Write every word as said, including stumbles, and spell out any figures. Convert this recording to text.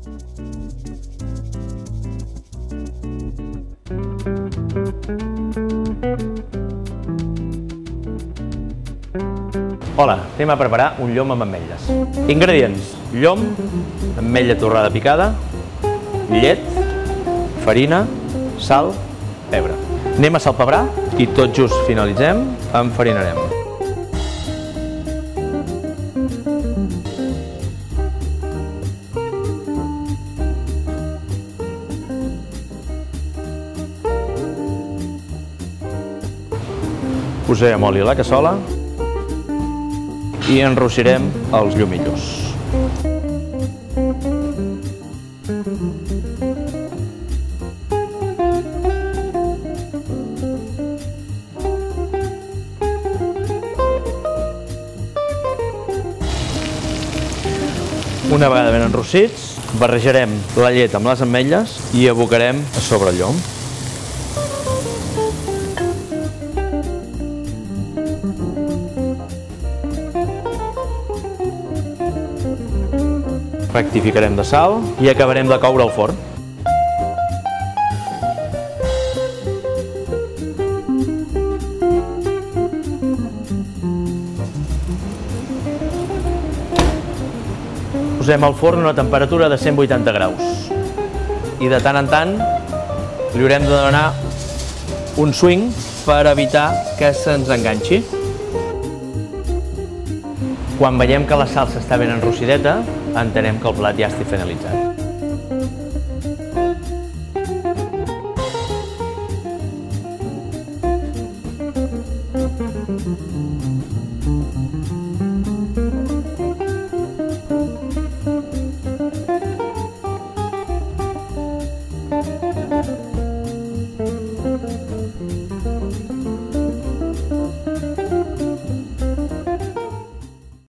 Hola, anem a preparar un llom amb ametlles. Ingredients: llom, ametlla torrada picada, llet, farina, sal, pebre. Anem a salpebrar i tot just finalitzem, enfarinarem. Posarem oli a la cassola i enrossirem els llomillos. Una vegada ben enrossits, barrejarem la llet amb les ametlles i abocarem a sobre el llom. Rectificarem de sal i acabarem de coure al forn. Posem al forn a una temperatura de cent vuitanta graus i de tant en tant li haurem de donar un swing per evitar que se'ns enganxi. Quan veiem que la salsa està ben enrossideta, entenem que el plat ja està finalitzat.